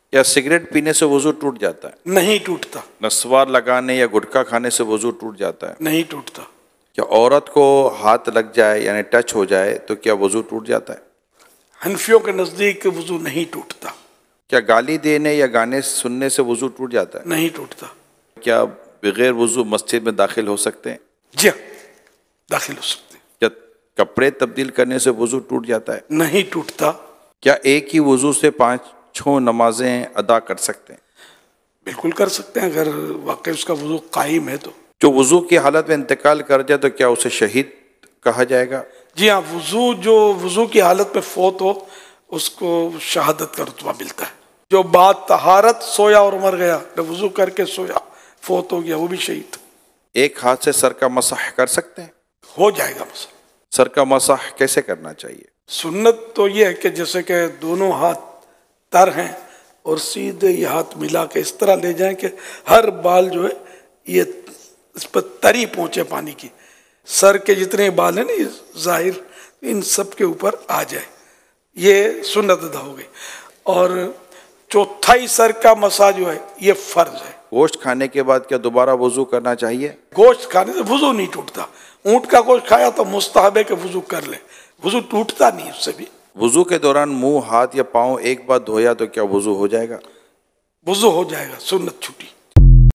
یا سگریٹ پینے سے وضو ٹوٹ جاتا ہے؟ نہیں ٹوٹتا. نسوار لگانے یا گٹکا کھانے سے وضو ٹوٹ جاتا ہے؟ نہیں ٹوٹتا. کیا عورت کو ہاتھ لگ جائے یعنی ٹچ ہو جائے تو کیا وضو ٹوٹ جاتا ہے؟ حنفیوں کے نزدیک وضو نہیں ٹوٹتا. کیا گالی دینے یا گانے سننے سے وضو ٹوٹ جاتا ہے؟ نہیں ٹوٹتا. کیا بغیر وضو مسجد میں داخل ہو سکتے ہیں؟ جی ہاں، داخل ہو سکتے ہیں. کیا کپڑے تبدیل کرنے سے وضو ٹوٹ جاتا ہے؟ نہیں ٹوٹتا. کیا ایک ہی وضو سے 5 نمازیں ادا کر سکتے ہیں؟ بالکل کر سکتے ہیں، اگر واقعی اس کا وضو قائم ہے تو. جو وضو کی حالت میں انتقال کر جائے تو کیا اسے شہید کہا جائے گا؟ جی ہاں، جو وضو کی حالت میں فوت ہو اس کو شہادت کا رتبہ ملتا ہے. جو بعد طہارت سویا اور مر گیا، وضو کر کے سویا فوت ہو گیا، وہ بھی شہید. ایک ہاتھ سے سر کا مسح کر سکتے ہیں؟ ہو جائے گا مسح. سر کا مسح کیسے کرنا چاہیے؟ سنت تو یہ ہے کہ جیسے کہ دونوں ہاتھ تر ہیں اور سیدھے یہ ہاتھ ملا کے اس طرح لے جائیں کہ ہر بال جو ہے یہ اس پر تری پہنچے پانی کی. سر کے جتنے بال ہیں نا یہ ظاہر ان سب کے اوپر آ جائے، یہ سنت ادا ہو گئی. اور چوتھائی سر کا مسح جو ہے یہ فرض ہے. گوشت کھانے کے بعد کیا دوبارہ وضو کرنا چاہیے؟ گوشت کھانے سے وضو نہیں ٹوٹتا. اونٹ کا گوشت کھایا تو مستحب ہے کہ وضو کر لے، وضو ٹوٹتا نہیں اس سے بھی. وضو کے دوران منہ، ہاتھ یا پاؤں ایک بار دھویا تو کیا وضو ہو جائے گا؟ وضو ہو جائے گا، سنت چھوٹی.